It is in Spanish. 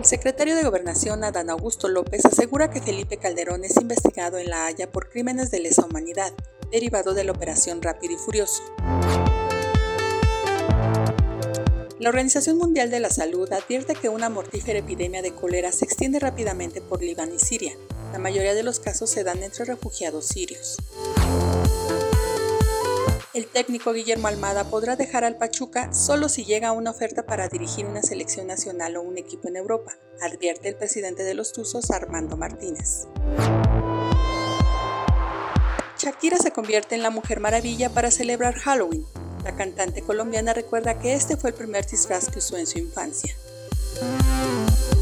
Secretario de Gobernación Adán Augusto López asegura que Felipe Calderón es investigado en La Haya por crímenes de lesa humanidad, derivado de la Operación Rápido y Furioso. La Organización Mundial de la Salud advierte que una mortífera epidemia de cólera se extiende rápidamente por Líbano y Siria. La mayoría de los casos se dan entre refugiados sirios. El técnico Guillermo Almada podrá dejar al Pachuca solo si llega a una oferta para dirigir una selección nacional o un equipo en Europa, advierte el presidente de los Tuzos, Armando Martínez. Shakira se convierte en la Mujer Maravilla para celebrar Halloween. La cantante colombiana recuerda que este fue el primer disfraz que usó en su infancia.